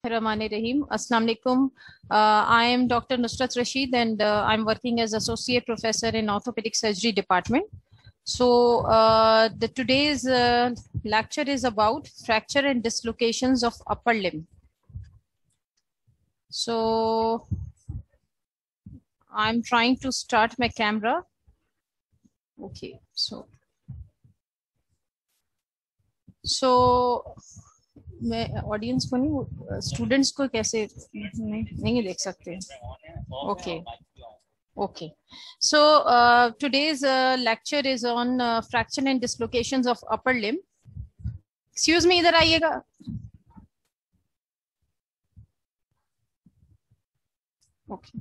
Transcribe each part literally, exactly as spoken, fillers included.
Bismillahirrahmanirrahim. Assalamu alaikum. Uh, I am Doctor Nusrat Rashid and uh, I'm working as Associate Professor in Orthopedic Surgery Department. So uh, the today's uh, lecture is about fracture and dislocations of upper limb. So I'm trying to start my camera. Okay, so so मैं audience को नहीं students को कैसे नहीं नहीं देख सकते okay okay so today's uh, lecture is on uh, fracture and dislocations of upper limb. Excuse me, इधर आइएगा. ओके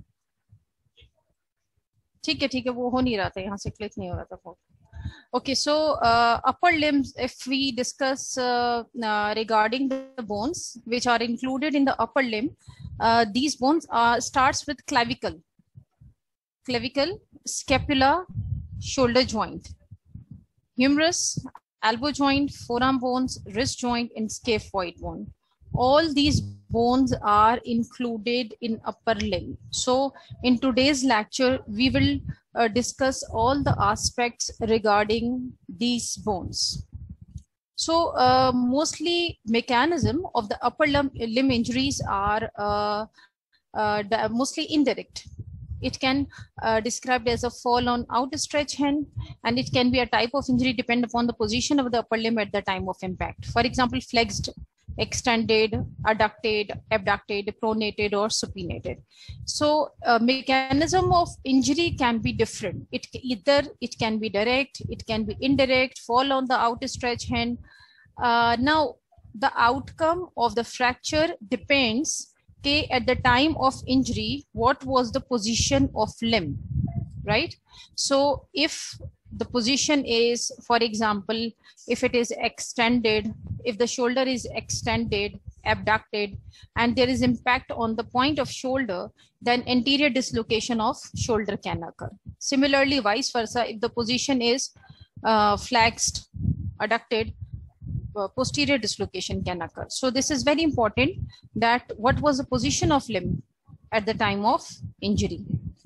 ठीक है ठीक है वो हो नहीं रहा था, यहाँ से क्लिक नहीं हो रहा था phone. Okay, so uh, upper limbs, if we discuss uh, uh, regarding the bones which are included in the upper limb, uh, these bones are starts with clavicle, clavicle, scapula, shoulder joint, humerus, elbow joint, forearm bones, wrist joint, and scaphoid bone. All these bones are included in upper limb. So in today's lecture, we will uh, discuss all the aspects regarding these bones. So uh, mostly mechanism of the upper limb, limb injuries are uh, uh, mostly indirect. It can uh, described as a fall on outstretched hand, and it can be a type of injury depend upon the position of the upper limb at the time of impact. For example, flexed, extended, adducted, abducted, pronated, or supinated. So uh, mechanism of injury can be different. It either it can be direct, it can be indirect, fall on the outstretched hand. Uh, now the outcome of the fracture depends okay, at the time of injury, what was the position of limb, right? So if the position is, for example, if it is extended, if the shoulder is extended, abducted, and there is impact on the point of shoulder, then anterior dislocation of shoulder can occur. Similarly, vice versa, if the position is uh, flexed, adducted, uh, posterior dislocation can occur. So this is very important, that what was the position of limb at the time of injury.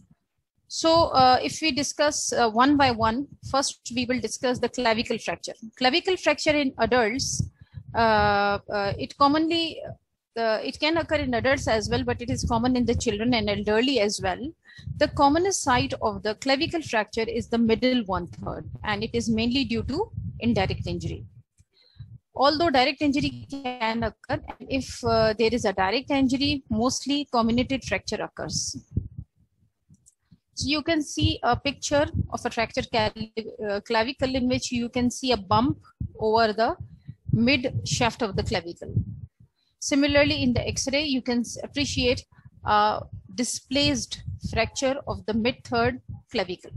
So uh, if we discuss uh, one by one, first we will discuss the clavicle fracture. Clavicle fracture in adults, uh, uh, it commonly, uh, it can occur in adults as well, but it is common in the children and elderly as well. The commonest site of the clavicle fracture is the middle one third, and it is mainly due to indirect injury. Although direct injury can occur, and if uh, there is a direct injury, mostly comminuted fracture occurs. So you can see a picture of a fractured uh, clavicle in which you can see a bump over the mid shaft of the clavicle. Similarly, in the X-ray, you can appreciate a displaced fracture of the mid third clavicle.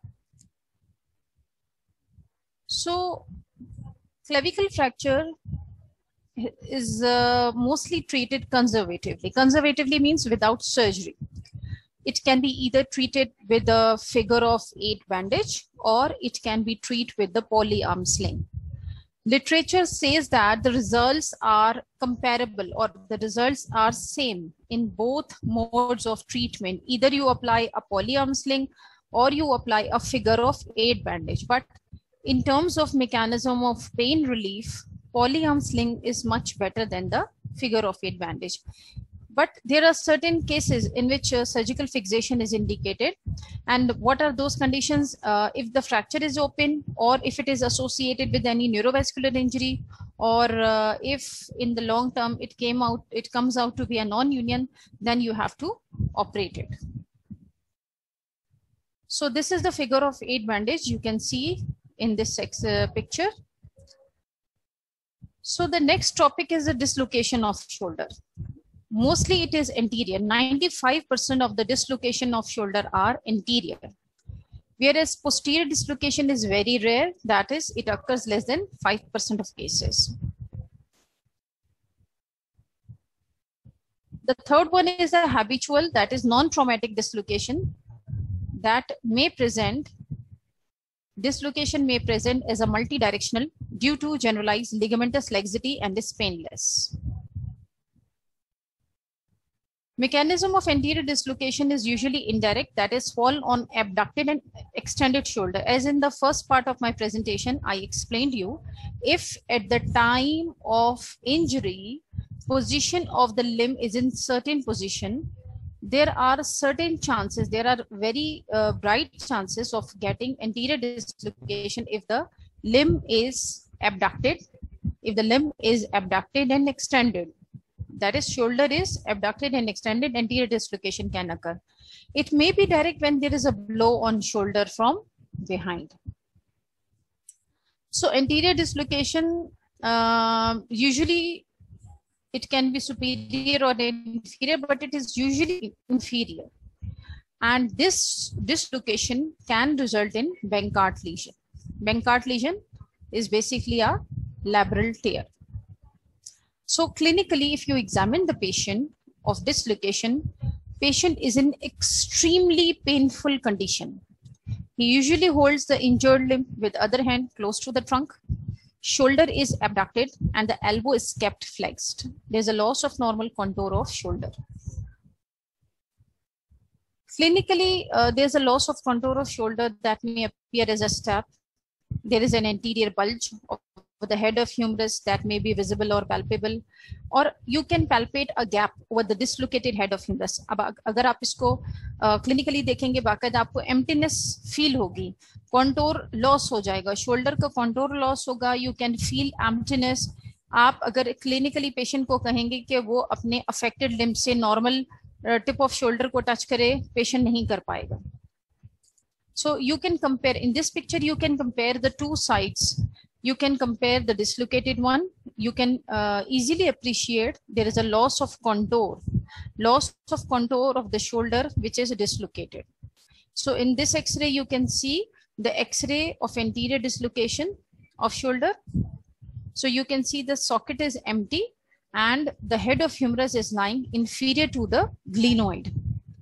So clavicle fracture is uh, mostly treated conservatively. Conservatively means without surgery. It can be either treated with a figure of eight bandage, or it can be treated with the polyarm sling. Literature says that the results are comparable, or the results are same in both modes of treatment. Either you apply a polyarm sling or you apply a figure of eight bandage. But in terms of mechanism of pain relief, polyarm sling is much better than the figure of eight bandage. But there are certain cases in which uh, surgical fixation is indicated. And what are those conditions? Uh, if the fracture is open, or if it is associated with any neurovascular injury, or uh, if in the long term it came out, it comes out to be a non-union, then you have to operate it. So this is the figure of eight bandage you can see in this uh, picture. So the next topic is the dislocation of shoulder. Mostly it is anterior. ninety-five percent of the dislocation of shoulder are anterior, whereas posterior dislocation is very rare. That is, it occurs less than five percent of cases. The third one is a habitual, that is non-traumatic dislocation that may present, dislocation may present as a multidirectional due to generalized ligamentous laxity and is painless. Mechanism of anterior dislocation is usually indirect, that is fall on abducted and extended shoulder. As in the first part of my presentation, I explained you, if at the time of injury, position of the limb is in certain position, there are certain chances, there are very uh, bright chances of getting anterior dislocation if the limb is abducted, if the limb is abducted and extended. That is, shoulder is abducted and extended, anterior dislocation can occur. It may be direct when there is a blow on shoulder from behind. So anterior dislocation, uh, usually it can be superior or inferior, but it is usually inferior. And this dislocation can result in Bankart lesion. Bankart lesion is basically a labral tear. So clinically, if you examine the patient of dislocation, patient is in extremely painful condition. He usually holds the injured limb with other hand close to the trunk. Shoulder is abducted and the elbow is kept flexed. There's a loss of normal contour of shoulder. Clinically, uh, there's a loss of contour of shoulder that may appear as a stap. There is an anterior bulge of the head of humerus that may be visible or palpable, or you can palpate a gap over the dislocated head of humerus. अब अगर आप इसको clinically uh, देखेंगे, बाकायदा आपको emptiness feel होगी, contour loss हो जाएगा, शोल्डर का कॉन्टोर लॉस होगा, यू कैन फील एम्प्टीनेस. आप अगर क्लिनिकली पेशेंट को कहेंगे कि वो अपने अफेक्टेड लिम्ब से नॉर्मल टिप ऑफ शोल्डर को टच करे, पेशेंट नहीं कर पाएगा. So you can compare, in this picture you can compare the two sides. You can compare the dislocated one. You can uh, easily appreciate there is a loss of contour, loss of contour of the shoulder, which is dislocated. So in this X-ray, you can see the X-ray of anterior dislocation of shoulder. So you can see the socket is empty and the head of humerus is lying inferior to the glenoid.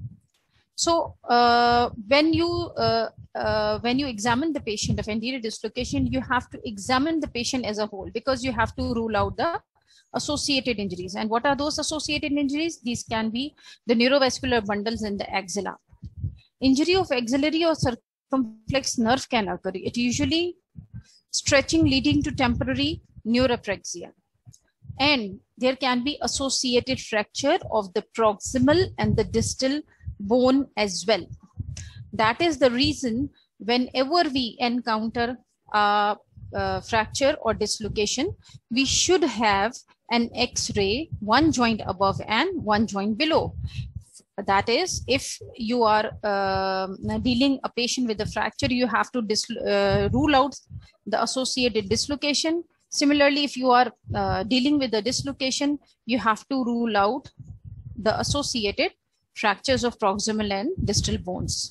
So uh, when you uh, uh, when you examine the patient of anterior dislocation, you have to examine the patient as a whole, because you have to rule out the associated injuries. And what are those associated injuries? These can be the neurovascular bundles in the axilla. Injury of axillary or circumflex nerve can occur. It usually stretching leading to temporary neuropraxia. And there can be associated fracture of the proximal and the distal bone as well. That is the reason whenever we encounter a, a fracture or dislocation, we should have an X-ray, one joint above and one joint below. That is, if you are uh, dealing a patient with a fracture, you have to dis uh, rule out the associated dislocation. Similarly, if you are uh, dealing with a dislocation, you have to rule out the associated fractures of proximal and distal bones.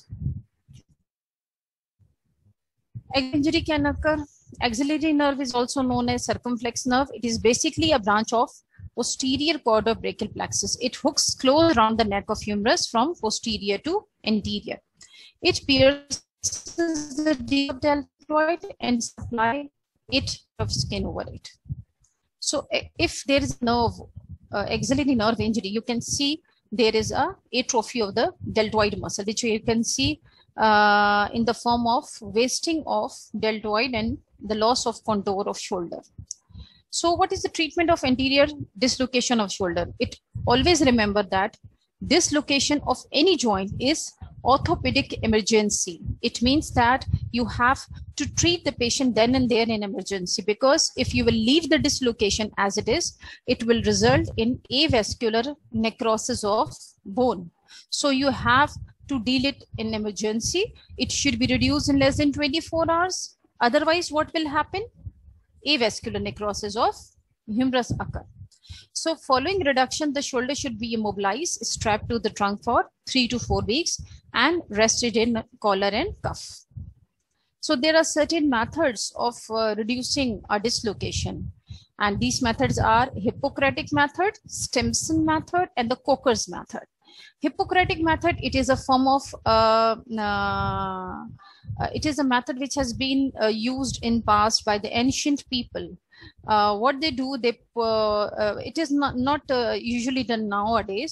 Injury can occur. Axillary nerve is also known as circumflex nerve. It is basically a branch of posterior cord of brachial plexus. It hooks close around the neck of humerus from posterior to anterior. It pierces the deltoid and supply it of skin over it. So if there is nerve, uh, axillary nerve injury, you can see there is a atrophy of the deltoid muscle, which you can see uh, in the form of wasting of deltoid and the loss of contour of shoulder. So what is the treatment of anterior dislocation of shoulder? It always remember that dislocation of any joint is orthopedic emergency. It means that you have to treat the patient then and there in emergency, because if you will leave the dislocation as it is, it will result in avascular necrosis of bone. So you have to deal it in emergency. It should be reduced in less than twenty-four hours. Otherwise, what will happen? Avascular necrosis of humerus occur. So following reduction, the shoulder should be immobilized, strapped to the trunk for three to four weeks and rested in collar and cuff. So there are certain methods of uh, reducing a dislocation. And these methods are Hippocratic method, Stimson method, and the Coker's method. Hippocratic method, it is a form of, uh, uh, uh, it is a method which has been uh, used in past by the ancient people. Uh, what they do, they uh, uh, it is not, not uh, usually done nowadays.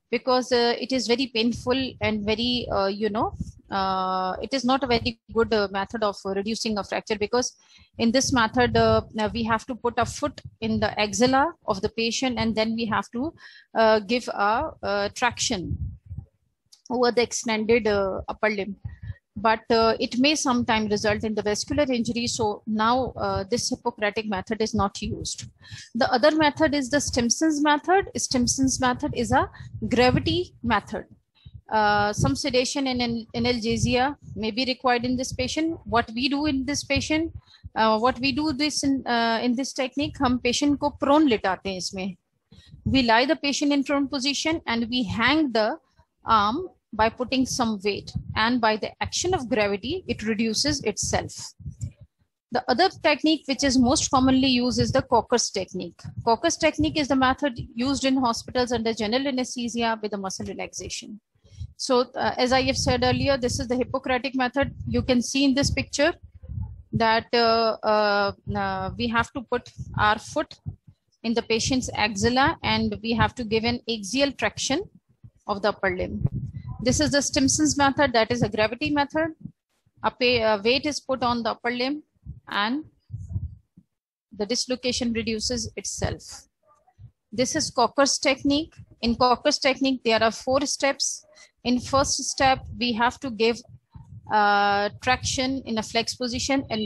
because uh, it is very painful and very, uh, you know, uh, it is not a very good uh, method of uh, reducing a fracture, because in this method, uh, we have to put a foot in the axilla of the patient, and then we have to uh, give a, a traction over the extended uh, upper limb. But uh, it may sometimes result in the vascular injury. So now uh, this Hippocratic method is not used. The other method is the Stimson's method. Stimson's method is a gravity method. Uh, some sedation and analgesia may be required in this patient. What we do in this patient, uh, what we do this in, uh, in this technique, हम patient को prone लिटाते हैं इसमें. We lie the patient in prone position and we hang the arm by putting some weight, and by the action of gravity, it reduces itself. The other technique which is most commonly used is the Cocker's technique. Cocker's technique is the method used in hospitals under general anesthesia with the muscle relaxation. So uh, as I have said earlier, this is the Hippocratic method. You can see in this picture that uh, uh, uh, we have to put our foot in the patient's axilla, and we have to give an axial traction of the upper limb. This is the Stimson's method, that is a gravity method. A, pay, a weight is put on the upper limb and the dislocation reduces itself. This is Cocker's technique. In Cocker's technique, there are four steps. In first step, we have to give uh, traction in a flex position, and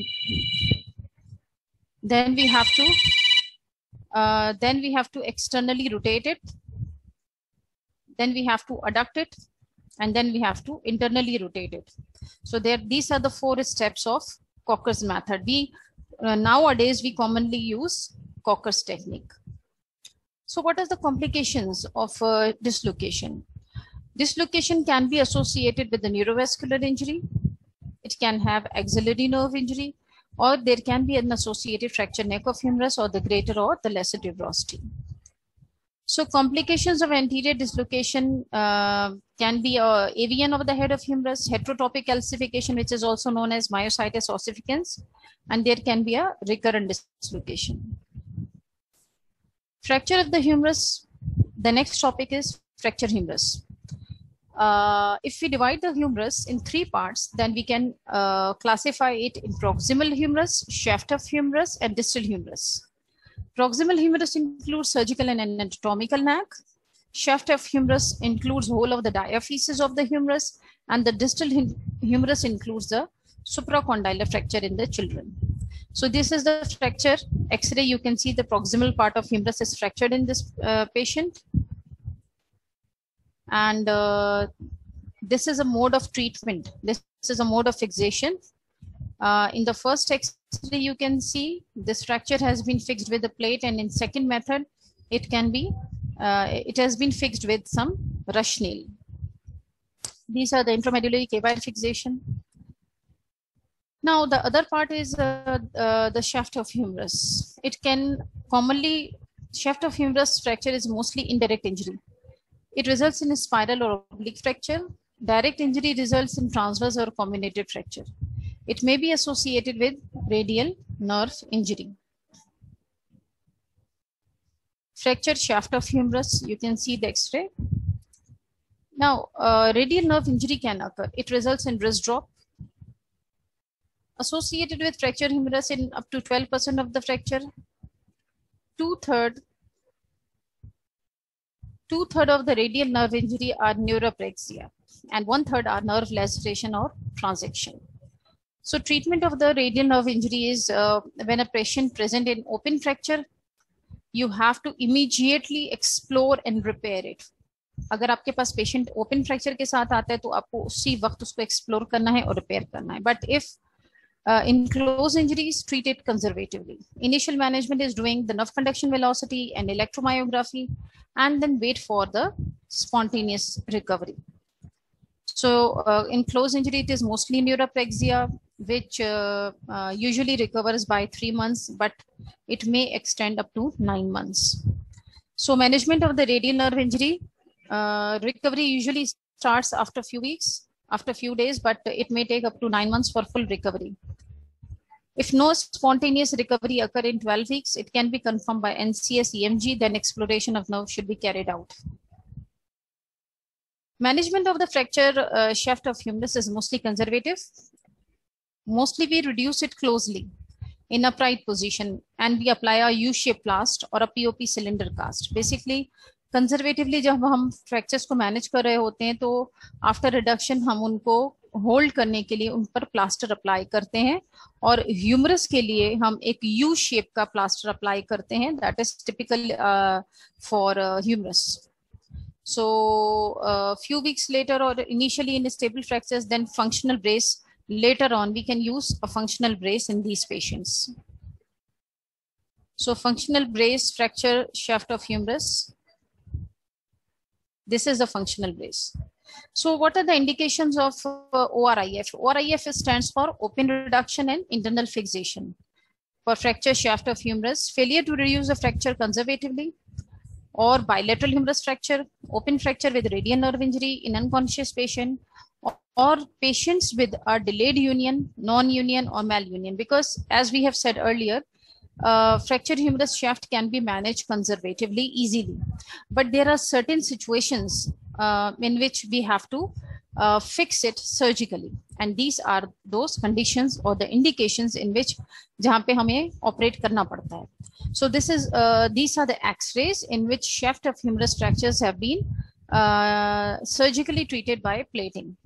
then we have to uh, then we have to externally rotate it. Then we have to adduct it, and then we have to internally rotate it. So there, these are the four steps of Cocker's method. We uh, nowadays we commonly use Cocker's technique. So what are the complications of uh, dislocation? Dislocation can be associated with the neurovascular injury. It can have axillary nerve injury, or there can be an associated fracture neck of humerus or the greater or the lesser tuberosity. So complications of anterior dislocation uh, can be uh, A V N of the head of humerus, heterotopic calcification, which is also known as myositis ossificans, and there can be a recurrent dislocation. Fracture of the humerus. The next topic is fracture humerus. Uh, if we divide the humerus in three parts, then we can uh, classify it in proximal humerus, shaft of humerus, and distal humerus. Proximal humerus includes surgical and anatomical neck. Shaft of humerus includes whole of the diaphysis of the humerus, and the distal humerus includes the supracondylar fracture in the children. So this is the fracture X-ray. You can see the proximal part of humerus is fractured in this uh, patient. And uh, this is a mode of treatment. This is a mode of fixation. Uh, in the first X-ray, you can see this fracture has been fixed with a plate, and in second method, it can be, uh, it has been fixed with some rush nail. These are the intramedullary cavite fixation. Now, the other part is uh, uh, the shaft of humerus. It can commonly, shaft of humerus fracture is mostly indirect injury. It results in a spiral or oblique fracture. Direct injury results in transverse or comminuted fracture. It may be associated with radial nerve injury. Fractured shaft of humerus, you can see the X-ray. Now, uh, radial nerve injury can occur. It results in wrist drop. Associated with fracture humerus in up to twelve percent of the fracture. Two-thirds Two-thirds of the radial nerve injury are neuropraxia, and one-third are nerve laceration or transection. So treatment of the radial nerve injury is uh, when a patient present in open fracture, you have to immediately explore and repair it. अगर आपके पास patient open fracture के साथ आता है तो आपको उसी वक्त उसको explore करना है और repair करना है. But if uh, in closed injuries, treat it conservatively. Initial management is doing the nerve conduction velocity and electromyography, and then wait for the spontaneous recovery. So uh, in closed injury, it is mostly neuropraxia, which uh, uh, usually recovers by three months, but it may extend up to nine months. So management of the radial nerve injury, uh, recovery usually starts after a few weeks, after a few days, but it may take up to nine months for full recovery. If no spontaneous recovery occur in twelve weeks, it can be confirmed by N C S E M G, then exploration of nerve should be carried out. Management of the fracture uh, shaft of humerus is mostly conservative. Mostly we reduce it closely in upright position and we apply a U-shaped plast or a P O P cylinder cast. Basically, conservatively जब हम fractures को manage कर रहे होते हैं तो after reduction हम उनको होल्ड करने के लिए उन पर प्लास्टर अप्लाई करते हैं और ह्यूमरस के लिए हम एक यू शेप का प्लास्टर अप्लाई करते हैं that is typical for humerus. So uh, few weeks later or initially in stable fractures, then functional brace. Later on, we can use a functional brace in these patients. So functional brace fracture shaft of humerus. This is the functional brace. So what are the indications of uh, O R I F? O R I F stands for open reduction and internal fixation. For fracture shaft of humerus, failure to reduce the fracture conservatively, or bilateral humerus fracture, open fracture with radial nerve injury in unconscious patient, or, or patients with a delayed union, non-union or malunion. Because as we have said earlier, uh, fractured humerus shaft can be managed conservatively easily. But there are certain situations uh, in which we have to uh, fix it surgically. And these are those conditions or the indications in which जहाँ पे हमें operate करना पड़ता है. So this is uh, these are the X-rays in which shaft of humerus fractures have been uh, surgically treated by plating.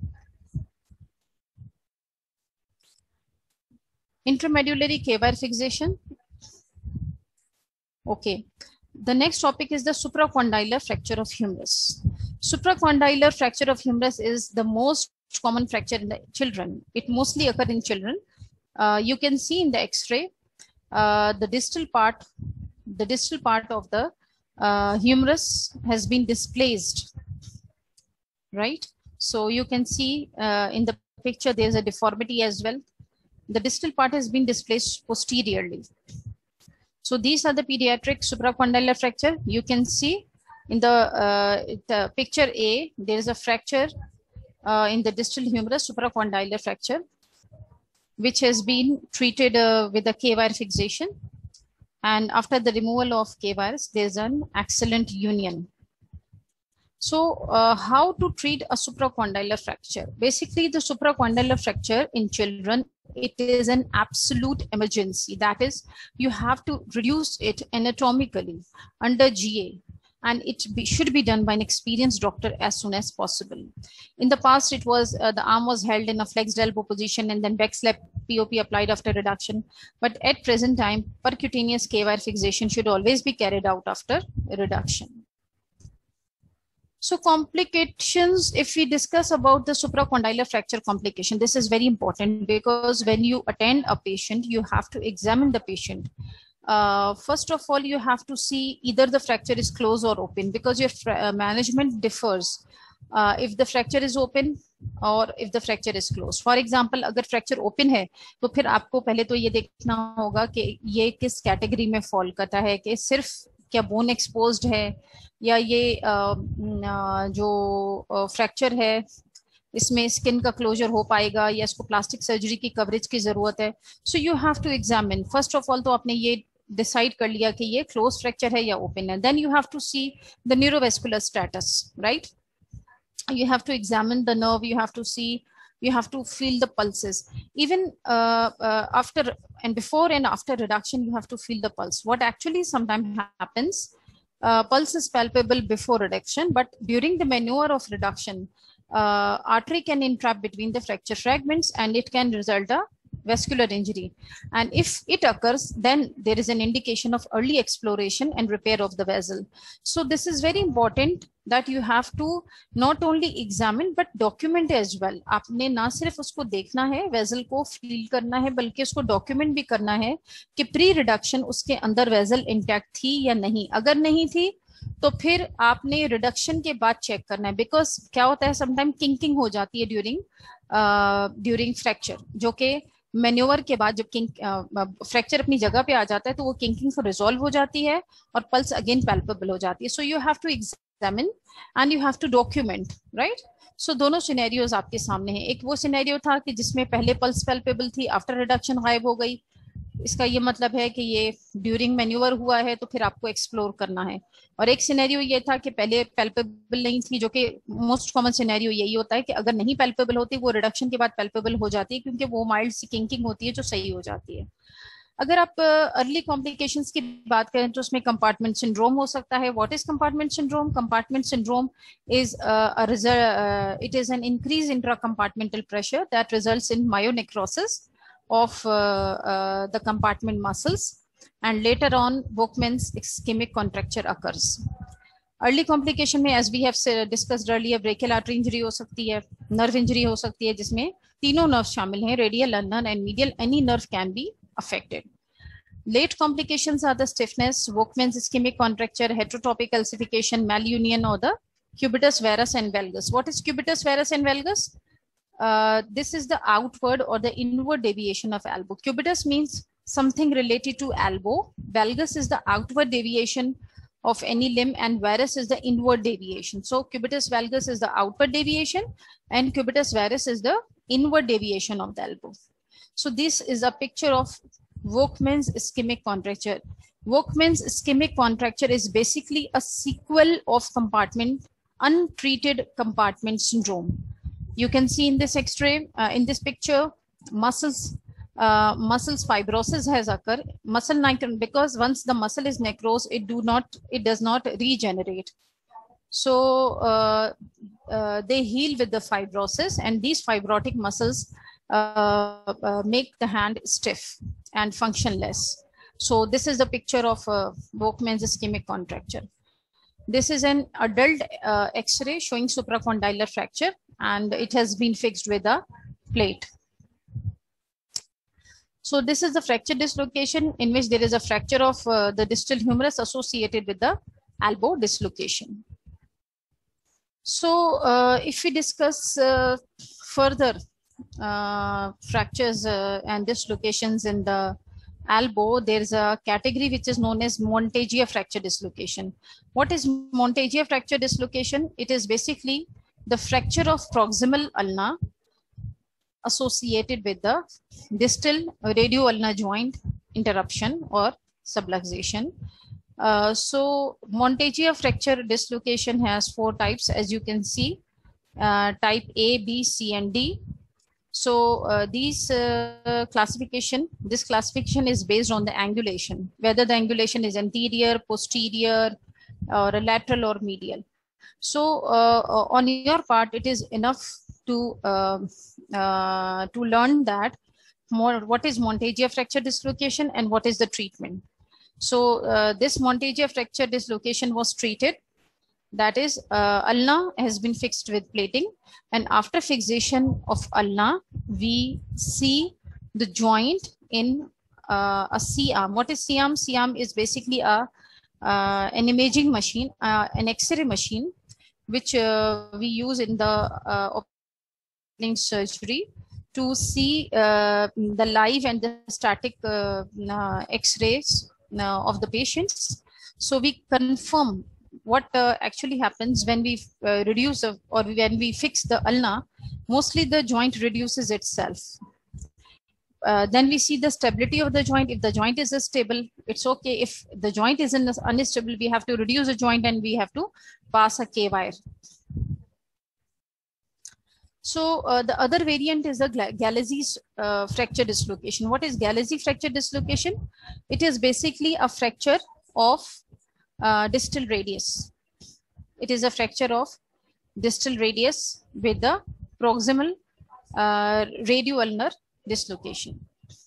Intramedullary K-wire fixation. Okay. The next topic is the supracondylar fracture of humerus. Supracondylar fracture of humerus is the most common fracture in the children. It mostly occurs in children. Uh, you can see in the X-ray. Uh, the distal part, the distal part of the uh, humerus has been displaced, right? So you can see uh, in the picture there's a deformity as well. The distal part has been displaced posteriorly. So these are the pediatric supracondylar fracture. You can see in the, uh, the picture A, there is a fracture uh, in the distal humerus, supracondylar fracture, which has been treated uh, with a K-wire fixation. And after the removal of K-wires, there's an excellent union. So uh, how to treat a supracondylar fracture? Basically, the supracondylar fracture in children, it is an absolute emergency. That is, you have to reduce it anatomically under G A. And it be, should be done by an experienced doctor as soon as possible. In the past, it was uh, the arm was held in a flexed elbow position and then backslap P O P applied after reduction. But at present time, percutaneous K-wire fixation should always be carried out after reduction. So complications, if we discuss about the supracondylar fracture complication, this is very important because when you attend a patient, you have to examine the patient. Uh, first of all, you have to see either the fracture is closed or open because your uh, management differs uh, if the fracture is open or if the fracture is closed. For example, अगर fracture open है तो फिर आपको पहले तो ये देखना होगा कि ये किस कैटेगरी में फॉल करता है, कि सिर्फ क्या बोन एक्सपोज्ड है या ये uh, uh, जो फ्रैक्चर uh, है इसमें स्किन का क्लोजर हो पाएगा या इसको प्लास्टिक सर्जरी की कवरेज की जरूरत है. So you have to examine. First of all तो आपने ये डिसाइड कर लिया कि ये क्लोज फ्रैक्चर है या ओपन है. Then you have to see the neurovascular status, right? You have to examine the nerve, you have to see, you have to feel the pulses. Even uh, uh, after and before and after reduction, you have to feel the pulse. What actually sometimes happens, uh, pulse is palpable before reduction, but during the maneuver of reduction, uh, artery can entrap between the fracture fragments and it can result a vascular injury. And if it occurs, then there is an indication of early exploration and repair of the vessel. So this is very important that you have to not only examine but document as well. आपने ना सिर्फ उसको देखना है, vessel को feel करना है, बल्कि उसको डॉक्यूमेंट भी करना है कि प्री रिडक्शन उसके अंदर वेसल इंटैक्ट थी या नहीं. अगर नहीं थी तो फिर आपने रिडक्शन के बाद चेक करना है. बिकॉज क्या होता है, समटाइम किंकिंग हो जाती है ड्यूरिंग ड्यूरिंग फ्रैक्चर, जो कि मैन्योवर के बाद जब किंक फ्रैक्चर अपनी जगह पे आ जाता है तो वो किंकिंग से रिजॉल्व हो जाती है और पल्स अगेन पैल्पेबल हो जाती है. So you have to examine and you have to document, right? So दोनों सिनेरियोज आपके सामने हैं. एक वो सिनेरियो था कि जिसमें पहले पल्स पैल्पेबल थी, आफ्टर रिडक्शन गायब हो गई. इसका ये मतलब है कि ये ड्यूरिंग मैन्यूवर हुआ है तो फिर आपको एक्सप्लोर करना है। और एक सिनेरियो ये था कि पहले पैल्पेबल नहीं थी, जो कि मोस्ट कॉमन सिनेरियो यही होता है कि अगर नहीं पैल्पेबल होती वो रिडक्शन के बाद पैल्पेबल हो जाती है, क्योंकि वो माइल्ड सी किंकिंग होती है जो सही हो जाती है। अगर आप अर्ली uh, कॉम्प्लिकेशंस की बात करें तो उसमें कंपार्टमेंट सिंड्रोम हो सकता है। What is compartment syndrome? Compartment syndrome is a result, it is an increase intra compartmental pressure that results in myonecrosis of uh, uh, the compartment muscles, and later on Volkmann's ischemic contracture occurs. Early complication में as we have discussed earlier brachial artery injury हो सकती है, nerve injury हो सकती है जिसमें तीनों nerves शामिल हैं, radial, ulnar and medial, any nerve can be affected. Late complications are the stiffness, Volkmann's ischemic contracture, heterotopic calcification, malunion, or the cubitus varus and valgus. What is cubitus varus and valgus? Uh, this is the outward or the inward deviation of elbow. Cubitus means something related to elbow. Valgus is the outward deviation of any limb, and varus is the inward deviation. So cubitus valgus is the outward deviation and cubitus varus is the inward deviation of the elbow. So this is a picture of Volkmann's ischemic contracture. Volkmann's ischemic contracture is basically a sequel of compartment, untreated compartment syndrome. You can see in this X-ray, uh, in this picture, muscles, uh, muscles fibrosis has occurred. Muscle necrosis, because once the muscle is necrosed, it do not, it does not regenerate. So uh, uh, they heal with the fibrosis, and these fibrotic muscles uh, uh, make the hand stiff and functionless. So this is the picture of uh, Volkmann's ischemic contracture. This is an adult uh, X-ray showing supracondylar fracture, and it has been fixed with a plate. So this is the fracture dislocation in which there is a fracture of uh, the distal humerus associated with the elbow dislocation. So uh, if we discuss uh, further uh, fractures uh, and dislocations in the elbow, there is a category which is known as Monteggia fracture dislocation. What is Monteggia fracture dislocation? It is basically the fracture of proximal ulna associated with the distal radioulnar joint interruption or subluxation. Uh, so Monteggia fracture dislocation has four types, as you can see, uh, type A, B, C, and D. So uh, these uh, classification, this classification is based on the angulation, whether the angulation is anterior, posterior, or lateral or medial. So uh, on your part, it is enough to uh, uh, to learn that more what is Monteggia fracture dislocation and what is the treatment. So uh, this Monteggia fracture dislocation was treated. That is, uh, ulna has been fixed with plating, and after fixation of ulna, we see the joint in uh, a C-arm. What is C-arm? C-arm is basically a uh, an imaging machine, uh, an X-ray machine, which uh, we use in the uh, operating surgery to see uh, the live and the static uh, uh, X-rays uh, of the patients. So we confirm what uh, actually happens when we uh, reduce uh, or when we fix the ulna. Mostly the joint reduces itself. Uh, then we see the stability of the joint. If the joint is stable, it's okay. If the joint is unstable, we have to reduce the joint and we have to pass a K-wire. So uh, the other variant is the Galeazzi uh, fracture dislocation. What is Galeazzi fracture dislocation? It is basically a fracture of uh, distal radius. It is a fracture of distal radius with the proximal uh, radioulnar dislocation.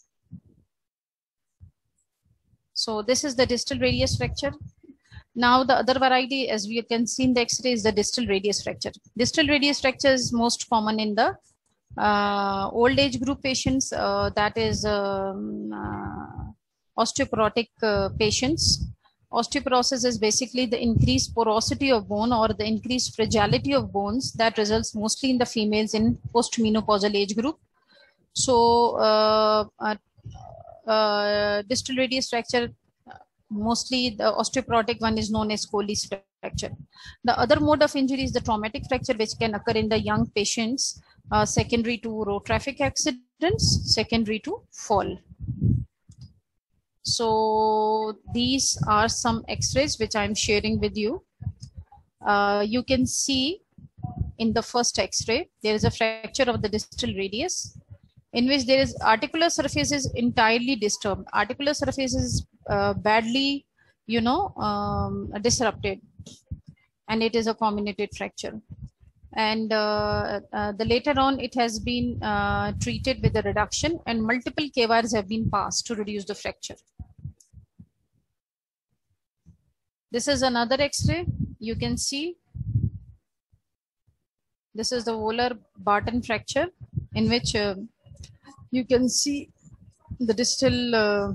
So this is the distal radius fracture. Now the other variety, as we can see in the X-ray, is the distal radius fracture. Distal radius fracture is most common in the uh, old age group patients, uh, that is um, uh, osteoporotic uh, patients. Osteoporosis is basically the increased porosity of bone or the increased fragility of bones that results mostly in the females in postmenopausal age group. So uh, uh, uh, distal radius fracture, mostly the osteoporotic one is known as Colles fracture. The other mode of injury is the traumatic fracture, which can occur in the young patients, uh, secondary to road traffic accidents, secondary to fall. So these are some x-rays which I'm sharing with you. Uh, you can see in the first x-ray, there is a fracture of the distal radius in which there is articular surface is entirely disturbed. Articular surface is uh, badly, you know, um, disrupted, and it is a comminuted fracture. And uh, uh, the later on it has been uh, treated with a reduction, and multiple K wires have been passed to reduce the fracture. This is another x-ray. You can see this is the volar Barton fracture, in which uh, you can see the distal uh,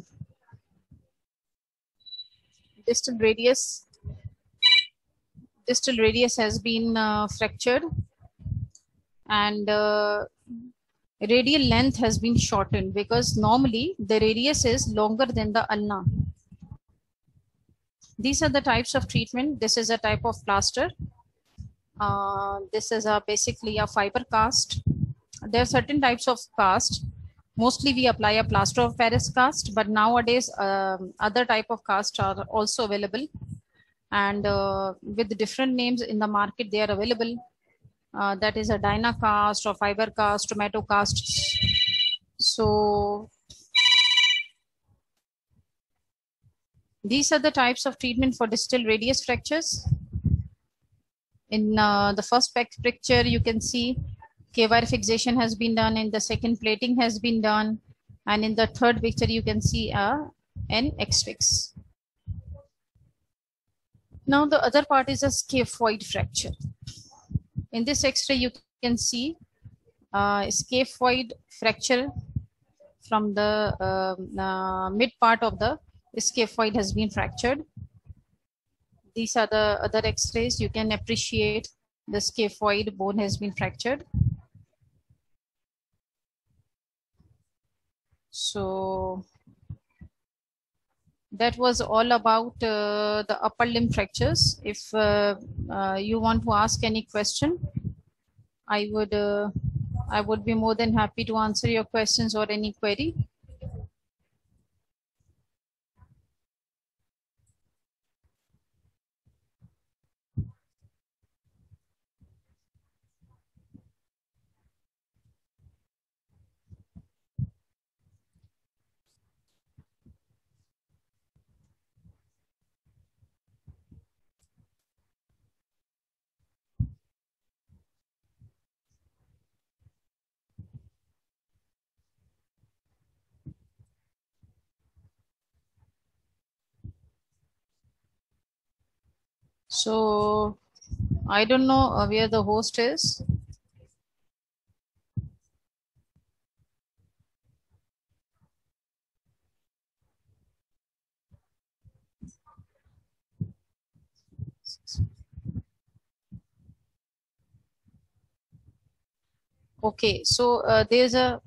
distal radius distal radius has been uh, fractured, and uh, radial length has been shortened, because normally the radius is longer than the ulna. These are the types of treatment. This is a type of plaster. Uh, this is a basically a fiber cast. There are certain types of cast. Mostly we apply a plaster of Paris cast, but nowadays um, other type of cast are also available, and uh, with different names in the market they are available. Uh, that is a Dyna cast or fiber cast, tomato cast. So these are the types of treatment for distal radius fractures. In uh, the first picture, you can see K-wire fixation has been done. In the second, plating has been done. And in the third picture, you can see uh, an X-fix. Now the other part is a scaphoid fracture. In this X-ray, you can see uh, scaphoid fracture from the uh, uh, mid part of the scaphoid has been fractured. These are the other X-rays. You can appreciate the scaphoid bone has been fractured. So that was all about uh, the upper limb fractures. If uh, uh, you want to ask any question, I would uh, I would be more than happy to answer your questions or any query. So I don't know uh, where the host is. Okay, so uh, there's a,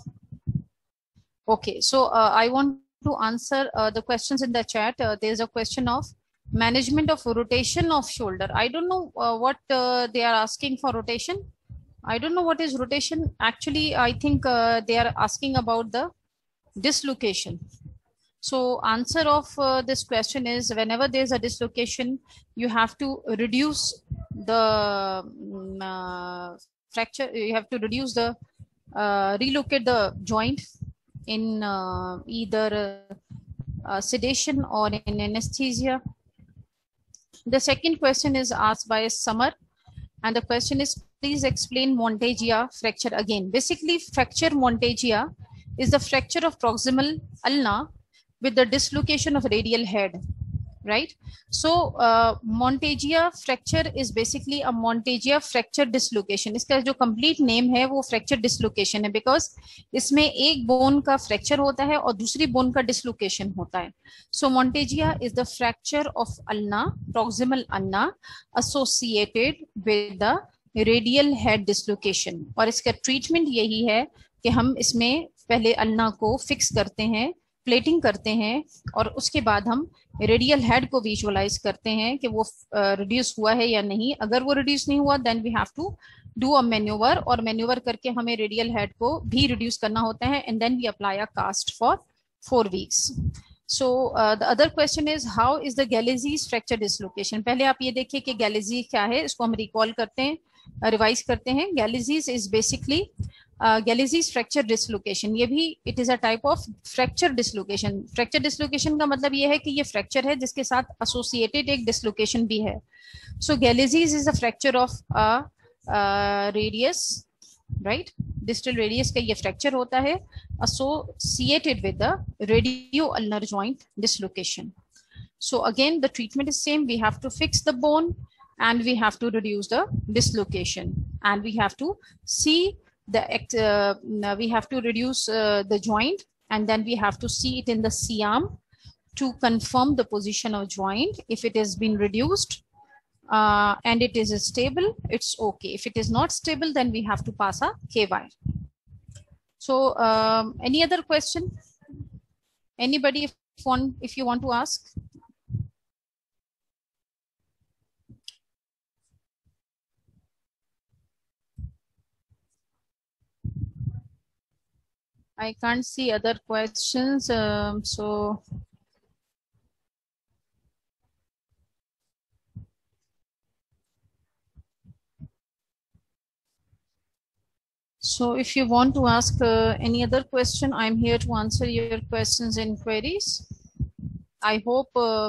okay, so uh, I want to answer uh, the questions in the chat. Uh, there's a question of management of rotation of shoulder. I don't know uh, what uh, they are asking for rotation. I don't know what is rotation. Actually, I think uh, they are asking about the dislocation. So answer of uh, this question is, whenever there's a dislocation, you have to reduce the um, uh, fracture. You have to reduce the, uh, relocate the joint in uh, either uh, uh, sedation or in anesthesia. The second question is asked by Summer, and the question is, please explain Monteggia fracture again. Basically, fracture Monteggia is the fracture of proximal ulna with the dislocation of radial head, right? So uh, Monteggia fracture is basically a Monteggia fracture dislocation. इसका जो complete name है वो fracture dislocation है, because इसमें एक bone का fracture होता है और दूसरी bone का dislocation होता है. So Monteggia is the fracture of ulna, proximal ulna, associated with the radial head dislocation. और इसका treatment यही है कि हम इसमें पहले ulna को fix करते हैं, प्लेटिंग करते हैं, और उसके बाद हम रेडियल हेड को विजुअलाइज करते हैं कि वो रिड्यूस uh, हुआ है या नहीं. अगर वो रिड्यूस नहीं हुआ, then we have to do a manoeuvre, और मैन्यूवर करके हमें रेडियल हेड को भी रिड्यूस करना होता है, and then we apply a cast for four weeks. So uh, the other question is how is the Galeazzi fracture dislocation. पहले आप ये देखिए कि Galeazzi क्या है, इसको हम रिकॉल करते हैं, रिवाइज करते हैं. Galeazzi is basically uh, Galeazzi fracture dislocation. ये भी it is a type of fracture dislocation. Fracture dislocation का मतलब ये है कि ये fracture है जिसके साथ associated एक dislocation भी है. So Galeazzi is a fracture of a uh, radius, right? Distal radius का ये fracture होता है associated with the radio-ulnar joint dislocation. So again, the treatment is same. We have to fix the bone and we have to reduce the dislocation, and we have to see the uh, we have to reduce uh, the joint, and then we have to see it in the C arm to confirm the position of joint. If it has been reduced Uh, and it is stable, it's okay. If it is not stable, then we have to pass a K-wire. So um, any other question? Anybody, if, one, if you want to ask? I can't see other questions. Um, so So if you want to ask uh, any other question, I'm here to answer your questions and queries. I hope uh,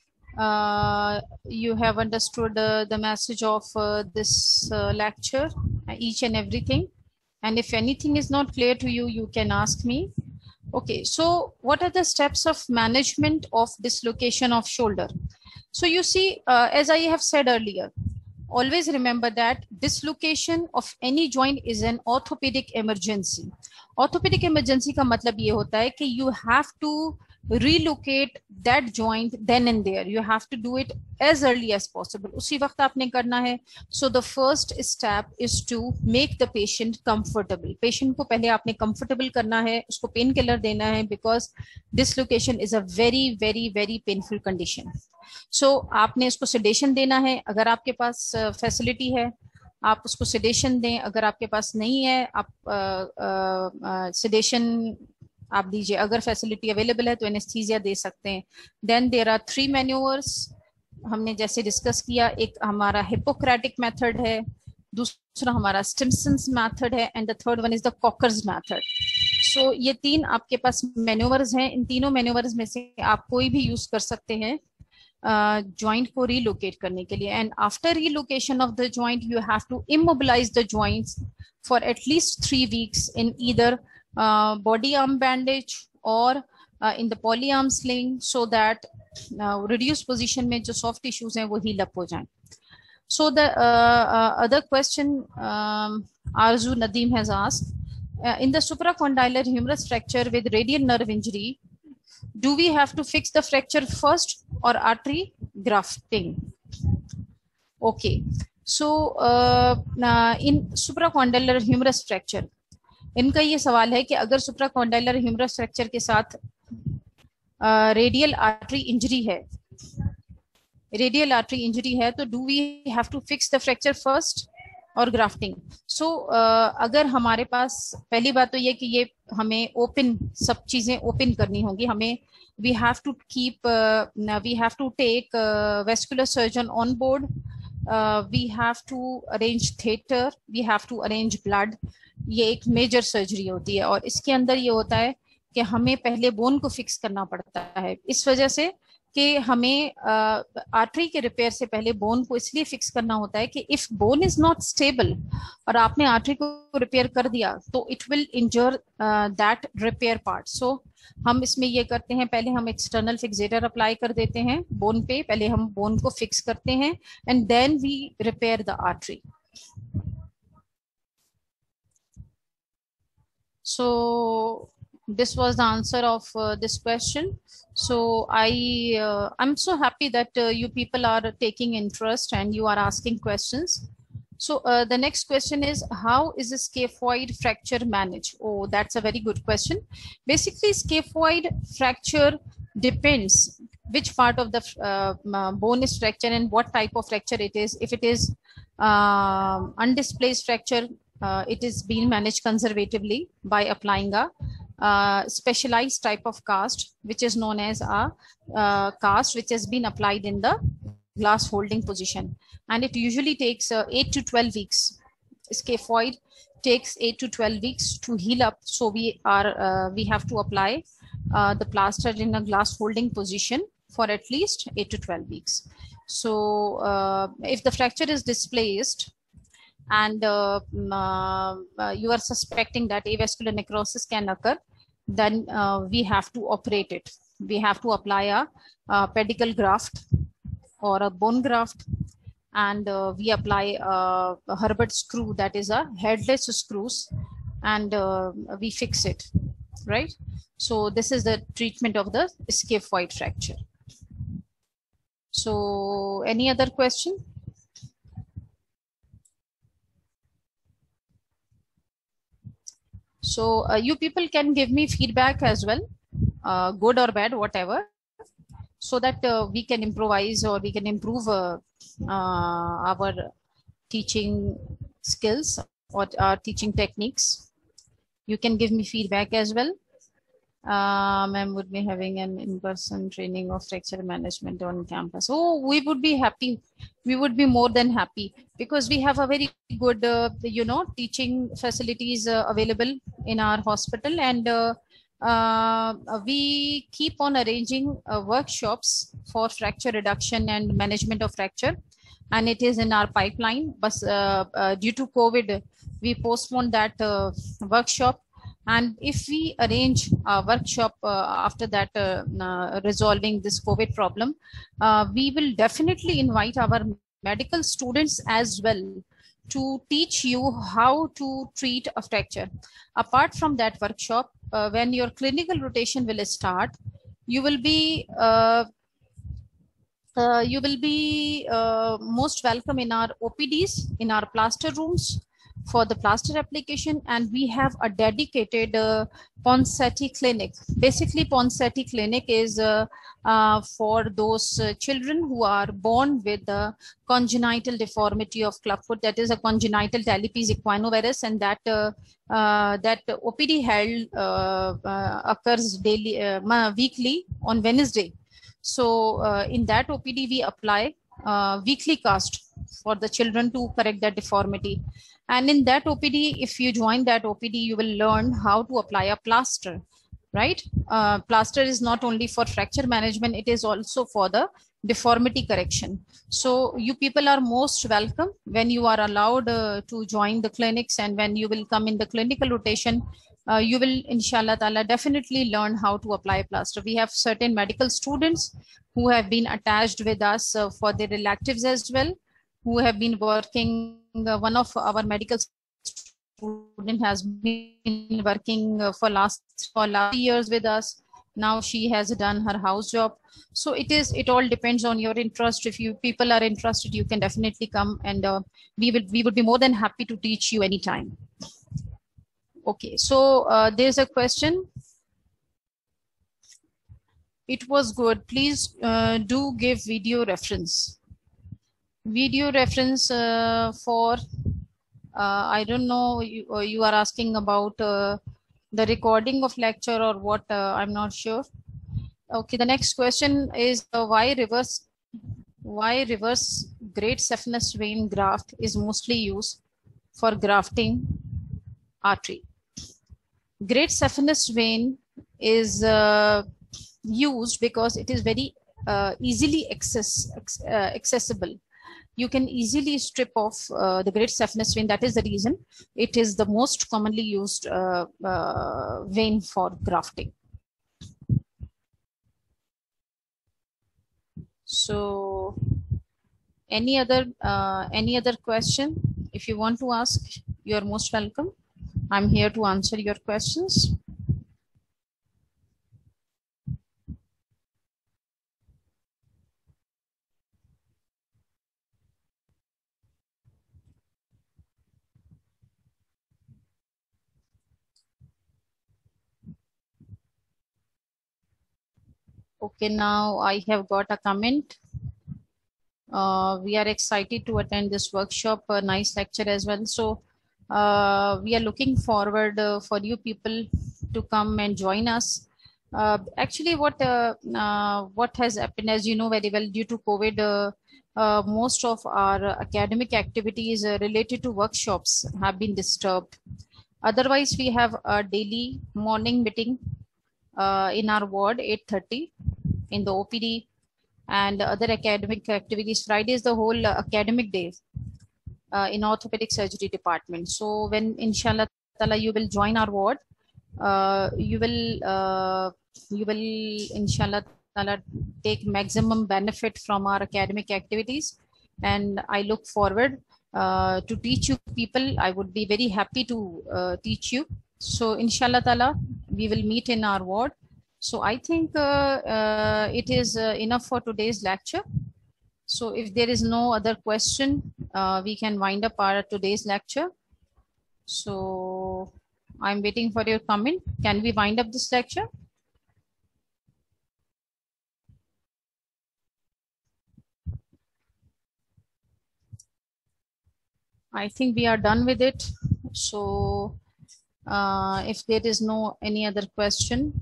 uh, you have understood uh, the message of uh, this uh, lecture, uh, each and everything. And if anything is not clear to you, you can ask me. Okay, so what are the steps of management of dislocation of shoulder? So you see, uh, as I have said earlier, always remember that dislocation of any joint is an orthopedic emergency. Orthopedic emergency का मतलब ये होता है कि you have to relocate that joint then and there. You have to do it as early as possible. उसी वक्त आपने करना है. So the first step is to make the patient comfortable. Patient को पहले आपने comfortable करना है, उसको pain killer देना है, because dislocation is a very very very painful condition. So आपने इसको sedation देना है. अगर आपके पास facility uh, है, आप उसको sedation दें. अगर आपके पास नहीं है, आप uh, uh, uh, sedation आप दीजिए. अगर फैसिलिटी अवेलेबल है तो एनेस्थीसिया दे सकते हैं. Then there are three manoeuvres, हमने जैसे डिस्कस किया. एक हमारा हिपोक्रेटिक मेथड है, दूसरा हमारा स्टिम्सन्स मेथड है, and the third one is the Kocher's method. So ये तीन आपके पास मैन्यूवर्स हैं. इन तीनों मैन्यूवर्स में से आप कोई भी यूज कर सकते हैं जॉइंट uh, को रिलोकेट करने के लिए. And after relocation of the joint you have to immobilise the joints for at least three weeks in either Uh, body arm bandage or uh, in the poly arm sling, so that uh, reduced position में जो soft tissues हैं वो heal up हो जाएं. So the uh, uh, other question um, Arzu Nadeem has asked, uh, in the supracondylar humerus fracture with radial nerve injury, do we have to fix the fracture first or artery grafting? Okay, so uh, uh, in supracondylar humerus fracture, इनका ये सवाल है कि अगर supracondylar humerus fracture के साथ radial artery injury है, radial artery injury है, तो do we have to fix the fracture first और ग्राफ्टिंग? सो अगर हमारे पास, पहली बात तो ये कि ये हमें ओपन, सब चीजें ओपन करनी होंगी. हमें we have to keep we have to take vascular surgeon on board, we have to arrange theatre, we have to arrange blood. ये एक मेजर सर्जरी होती है और इसके अंदर ये होता है कि हमें पहले बोन को फिक्स करना पड़ता है. इस वजह से कि हमें आर्टरी के रिपेयर से पहले बोन को इसलिए फिक्स करना होता है कि if bone is not stable और आपने आर्टरी को रिपेयर कर दिया तो it will injure that repair part. So हम इसमें ये करते हैं, पहले हम एक्सटर्नल फिक्सेटर अप्लाई कर देते हैं बोन पे, पहले हम बोन को फिक्स करते हैं and then we repair the artery. So this was the answer of uh, this question. So I uh, I'm so happy that uh, you people are taking interest and you are asking questions. So uh, the next question is, how is a scaphoid fracture managed? Oh, that's a very good question. Basically, scaphoid fracture depends which part of the uh, bone is fractured and what type of fracture it is. If it is uh, undisplaced fracture, Uh, it is being managed conservatively by applying a uh, specialized type of cast, which is known as a uh, cast which has been applied in the glass holding position, and it usually takes uh, eight to twelve weeks. Scaphoid takes eight to twelve weeks to heal up, so we are uh, we have to apply uh, the plaster in a glass holding position for at least eight to twelve weeks. So uh, if the fracture is displaced and uh, uh, you are suspecting that avascular necrosis can occur, then uh, we have to operate it. We have to apply a, a pedicle graft or a bone graft, and uh, we apply a, a Herbert screw, that is a headless screws, and uh, we fix it, right? So this is the treatment of the scaphoid fracture. So any other question? So uh, you people can give me feedback as well, uh, good or bad, whatever, so that uh, we can improvise or we can improve uh, uh, our teaching skills or our teaching techniques. You can give me feedback as well. Uh, ma'am would be having an in-person training of fracture management on campus. Oh, we would be happy. We would be more than happy, because we have a very good, uh, you know, teaching facilities uh, available in our hospital, and uh, uh, we keep on arranging uh, workshops for fracture reduction and management of fracture, and it is in our pipeline. But uh, uh, due to COVID, we postponed that uh, workshop. And if we arrange a workshop uh, after that, uh, uh, resolving this COVID problem, uh, we will definitely invite our medical students as well to teach you how to treat a fracture. Apart from that workshop, uh, when your clinical rotation will start, you will be uh, uh, you will be uh, most welcome in our O P Ds, in our plaster rooms, for the plaster application, and we have a dedicated uh, Ponseti clinic. Basically, Ponseti clinic is uh, uh, for those uh, children who are born with the congenital deformity of clubfoot, that is a congenital talipes equinovarus, and that uh, uh, that O P D held uh, uh, occurs daily, uh, weekly on Wednesday. So uh, in that O P D, we apply uh, weekly cast for the children to correct that deformity. And in that O P D, if you join that O P D, you will learn how to apply a plaster, right? Uh, plaster is not only for fracture management, it is also for the deformity correction. So you people are most welcome when you are allowed uh, to join the clinics, and when you will come in the clinical rotation, uh, you will, inshallah ta'ala, definitely learn how to apply plaster. We have certain medical students who have been attached with us uh, for their electives as well, who have been working. Uh, one of our medical student has been working uh, for last for last years with us. Now she has done her house job. So it is, it all depends on your interest. If you people are interested, you can definitely come, and uh, we will we would be more than happy to teach you anytime. Okay, so uh, there's a question. It was good. Please uh, do give video reference. Video reference uh, for, uh, I don't know, you, uh, you are asking about uh, the recording of lecture or what, uh, I'm not sure. Okay, the next question is uh, why reverse, why reverse great saphenous vein graft is mostly used for grafting artery. Great saphenous vein is uh, used because it is very uh, easily access, uh, accessible. You can easily strip off uh, the great saphenous vein. That is the reason it is the most commonly used uh, uh, vein for grafting. So any other uh, any other question? If you want to ask, you are most welcome. I'm here to answer your questions. Okay, now I have got a comment. Uh, we are excited to attend this workshop, a nice lecture as well. So uh, we are looking forward uh, for you people to come and join us. Uh, actually, what uh, uh, what has happened, as you know very well, due to COVID, uh, uh, most of our academic activities uh, related to workshops have been disturbed. Otherwise, we have a daily morning meeting uh, in our ward, eight thirty in the O P D, and other academic activities. Friday is the whole uh, academic day uh, in orthopedic surgery department. So when inshallah ta'ala you will join our ward, uh, you will uh, you will inshallah ta'ala take maximum benefit from our academic activities, and I look forward uh, to teach you people. I would be very happy to uh, teach you. So inshallah ta'ala we will meet in our ward. So I think uh, uh, it is uh, enough for today's lecture. So if there is no other question, uh, we can wind up our today's lecture. So I'm waiting for your comment. Can we wind up this lecture? I think we are done with it. So uh, if there is no any other question,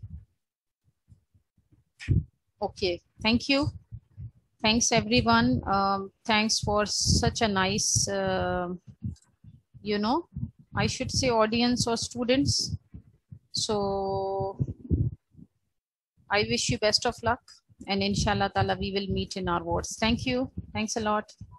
okay, thank you. Thanks everyone. Um, thanks for such a nice, uh, you know, I should say audience or students. So I wish you best of luck, and inshallah ta'ala we will meet in our wards. Thank you. Thanks a lot.